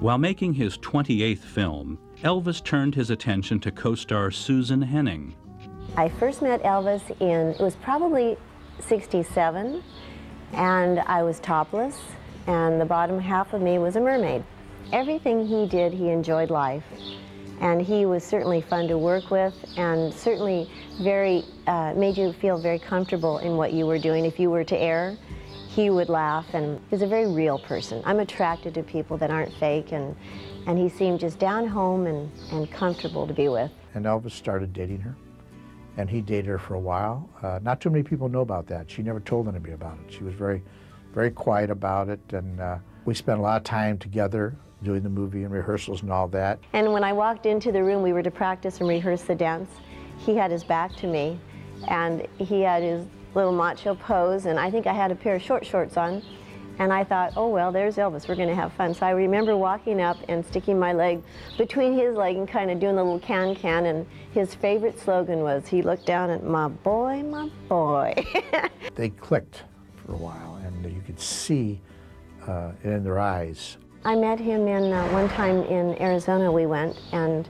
While making his 28th film, Elvis turned his attention to co-star Susan Henning. I first met Elvis it was probably '67, and I was topless, and the bottom half of me was a mermaid. Everything he did, he enjoyed life, and he was certainly fun to work with, and certainly made you feel very comfortable in what you were doing. If you were to err, he would laugh, and he's a very real person. I'm attracted to people that aren't fake, and he seemed just down home and comfortable to be with. And Elvis started dating her, and he dated her for a while. Not too many people know about that. She never told anybody about it. She was very, very quiet about it, and we spent a lot of time together doing the movie and rehearsals and all that. And when I walked into the room, we were to practice and rehearse the dance. He had his back to me, and he had his little macho pose, and I think I had a pair of short shorts on, and I thought, oh well, there's Elvis, we're going to have fun. So I remember walking up and sticking my leg between his leg and kind of doing the little can-can, and his favorite slogan was, he looked down at my boy, my boy. They clicked for a while, and you could see it in their eyes. I met him one time in Arizona we went, and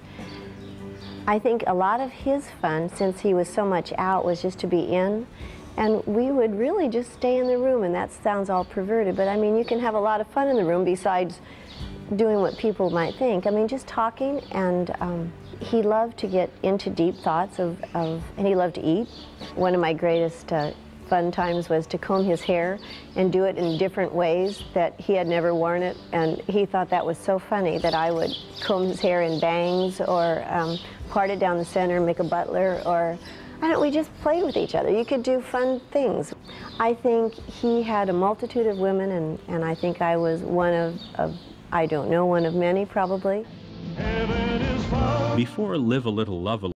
I think a lot of his fun, since he was so much out, was just to be in. And we would really just stay in the room, and that sounds all perverted, but I mean, you can have a lot of fun in the room besides doing what people might think. I mean, just talking, and he loved to get into deep thoughts and he loved to eat. One of my greatest fun times was to comb his hair and do it in different ways that he had never worn it, and he thought that was so funny that I would comb his hair in bangs or part it down the center, make a butler, or we just played with each other. You could do fun things. I think he had a multitude of women, and I think I was one of I don't know, one of many probably. Before Live a Little, Love a